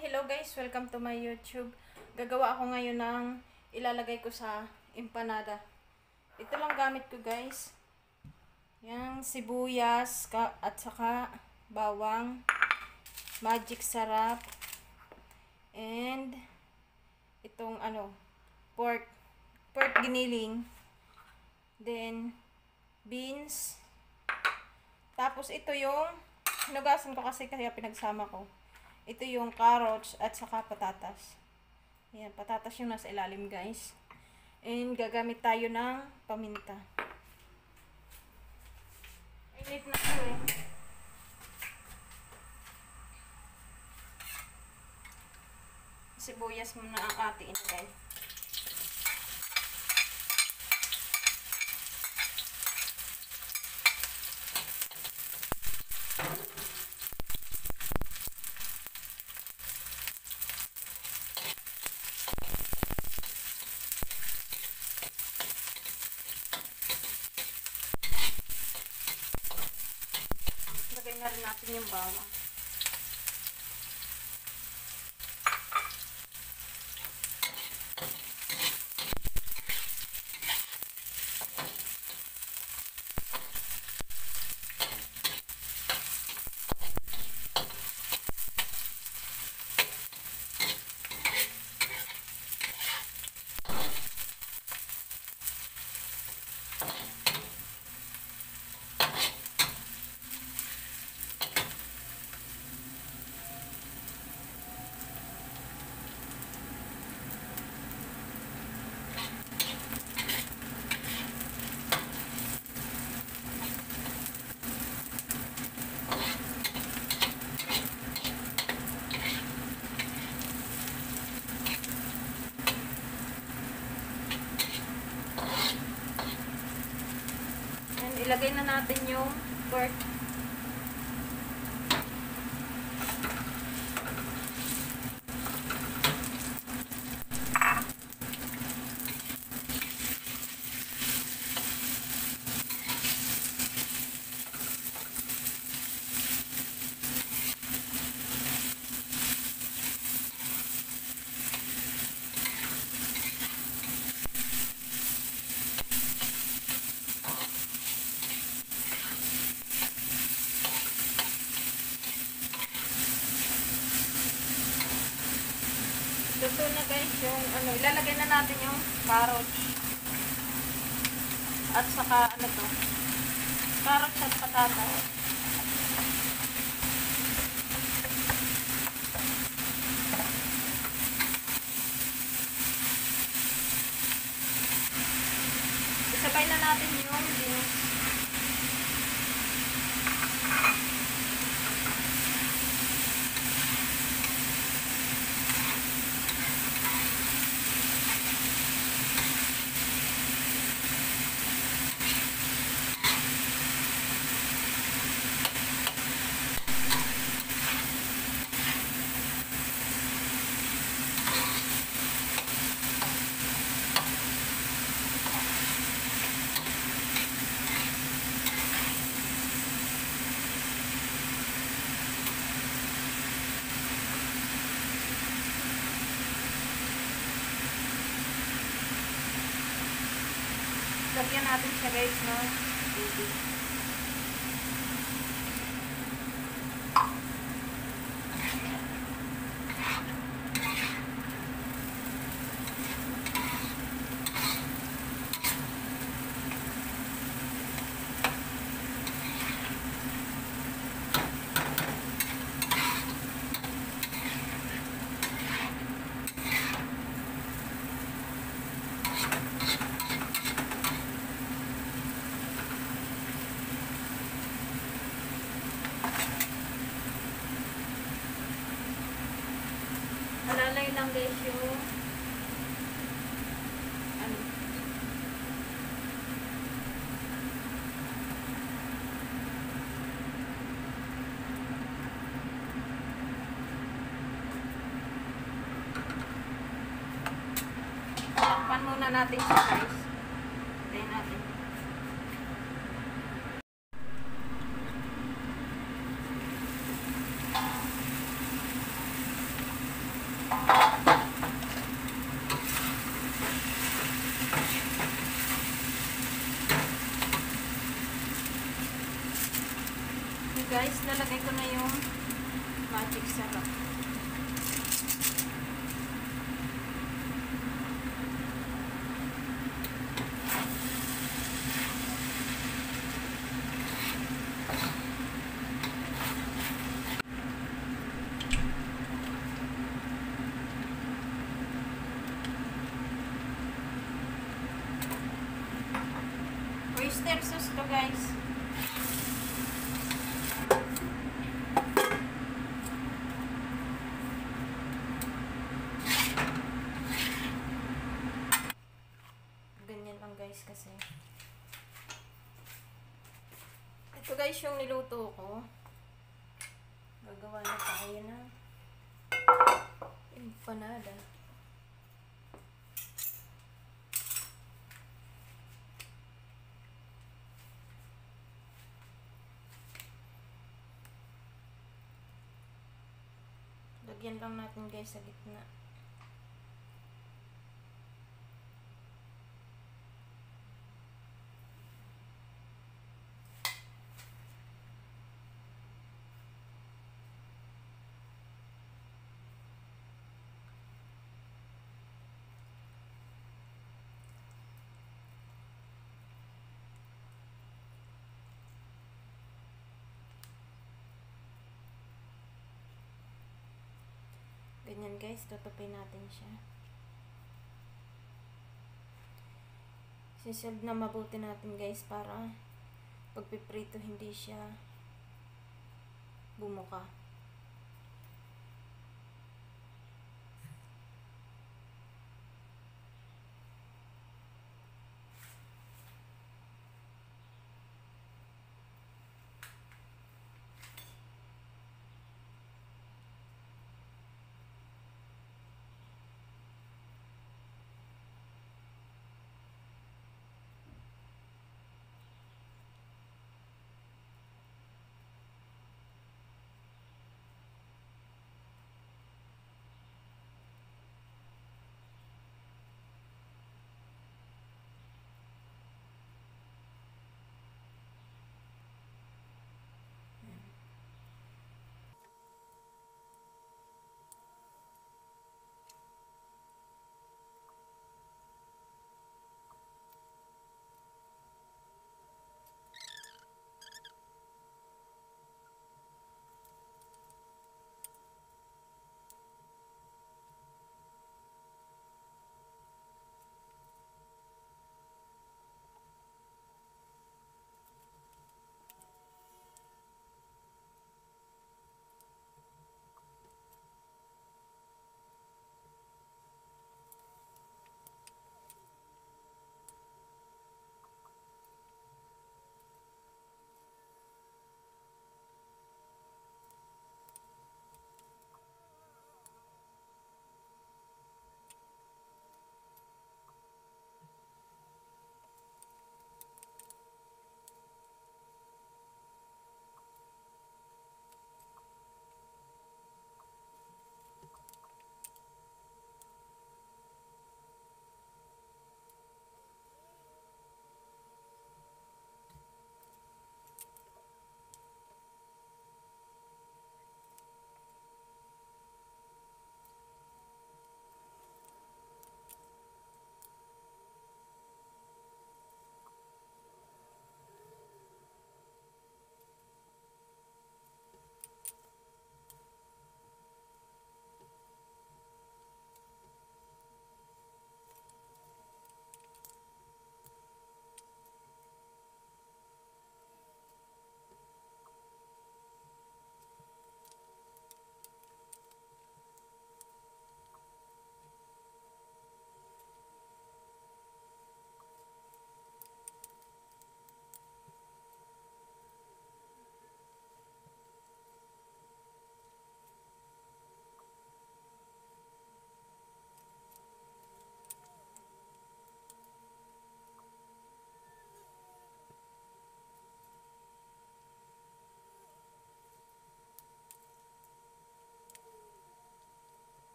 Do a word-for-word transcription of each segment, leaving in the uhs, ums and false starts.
Hello guys, welcome to my YouTube. Gagawa ako ngayon ng ilalagay ko sa empanada. Ito lang gamit ko guys. Yang sibuyas ka, at saka bawang, magic sarap, and itong ano, pork, pork giniling, then beans. Tapos ito yung hinugasan ko kasi kaya pinagsama ko. Ito yung carrots at saka patatas. Ayan, patatas yung nasa ilalim guys. And gagamit tayo ng paminta. Init na ito eh. Sibuyas muna ang atiin guys. Lagay na rin natin yung bawang. Ilagay na natin yung pork. Luto na guys yung ano, ilalagay na natin yung carrots. At saka ano to? Carrots at patatas. Isabay na natin yung beans. Lagyan natin siya guys no tubig. Alalay lang guys yung ano, takpan muna natin siya guys. Tayo natin. Okay guys, lalagay ko na yung magic sarap. Oyster sauce to guys. Ganyan lang guys kasi. Ito guys yung niluto ko. Gagawa na tayo ng empanada. Lagyan lang natin guys sa gitna. Ganyan guys, tutupin natin siya. Sisilb na mabuti natin guys para pagpiprito hindi siya bumuka.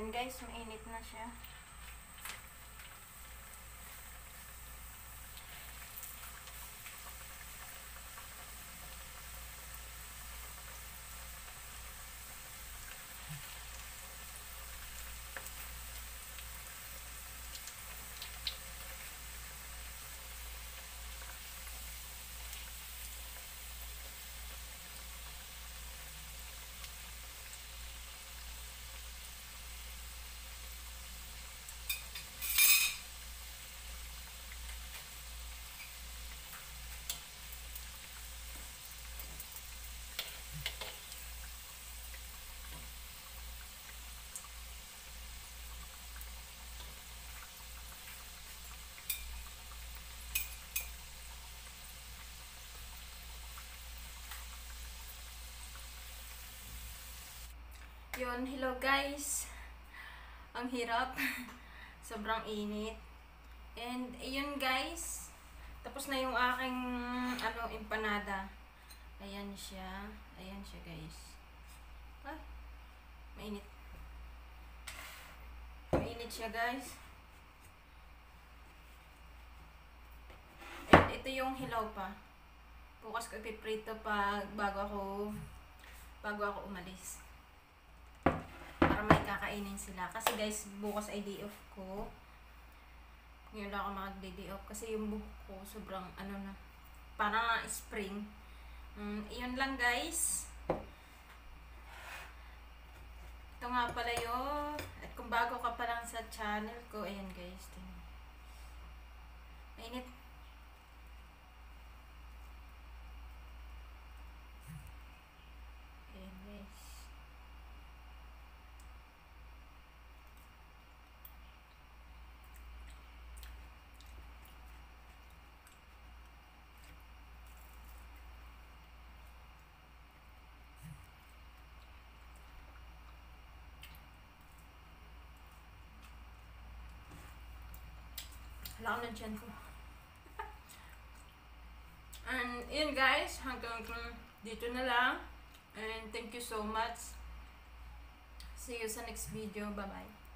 Ayan guys, mainit na siya. Yun, hello guys. Ang hirap. Sobrang init. And, ayun guys. Tapos na yung aking, ano, empanada. Ayan siya. Ayan siya guys. Ay, mainit. Mainit siya guys. And, ito yung hilaw pa. Bukas ko ipiprito pag bago ako, bago ako umalis. Para may kakainin sila. Kasi guys, bukas ay day off ko. Ngayon lang ako mag-day off. Kasi yung buhok ko sobrang ano na. Parang spring. Um, iyon lang guys. Ito nga pala yun. At kung bago ka pa lang sa channel ko, ayan guys. Tingnan. Mainit. Ayan guys. Wala ko na dyan ko. And yun guys, hanggang dito na lang. And thank you so much. See you sa next video. Bye bye.